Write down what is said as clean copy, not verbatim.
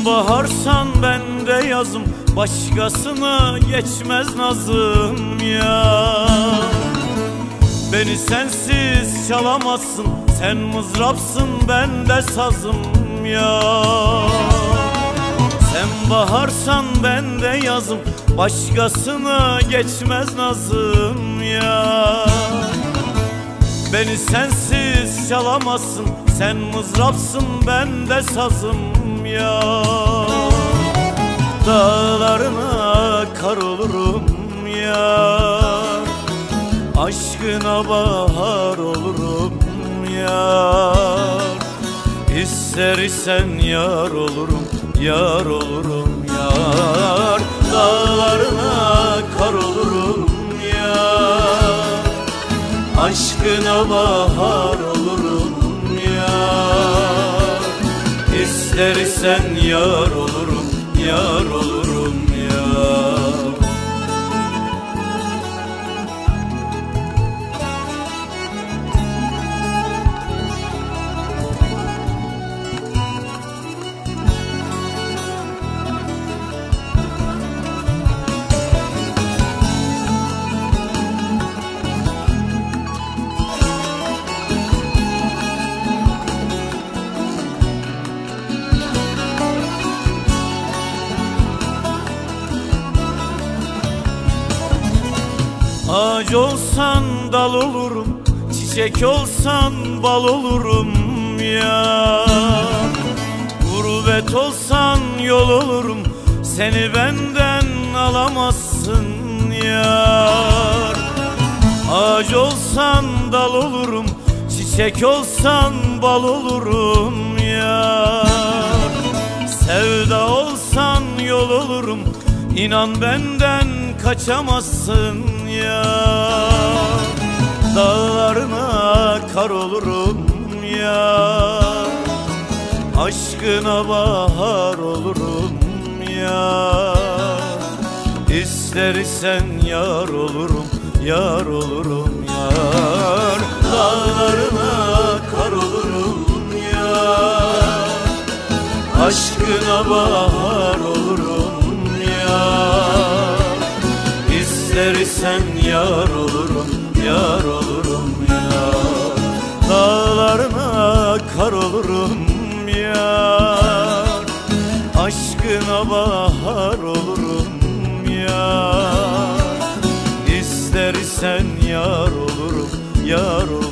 baharsan ben de yazım, başkasına geçmez nazım ya. Beni sensiz çalamazsın, sen mızrapsın ben de sazım ya. Sen baharsan ben de yazım, başkasına geçmez nazım ya. Beni sensiz çalamazsın, sen mızrapsın ben de sazım ya. Dağlarına kar olurum ya, aşkına bahar olurum yar. İster isen yar olurum, yar olurum yar. Dağlarına kar olurum yar, aşkına bahar olurum yar. İster isen yar olurum, yar olurum yar. Ağaç olsan dal olurum, çiçek olsan bal olurum ya. Gurbet olsan yol olurum, seni benden alamazsın yar. Ağaç olsan dal olurum, çiçek olsan bal olurum yar. Sevda olsan yol olurum, İnan benden kaçamazsın ya. Dağlarına kar olurum ya, aşkına bahar olurum ya. İster isen yar olurum, yar olurum yar. Dağlarına kar olurum ya, aşkına bahar olurum yar. İster isen yar olurum, yar olurum yar. Dağlarına kar olurum yar, aşkına bahar olurum yar. İster isen yar olurum, yar olurum.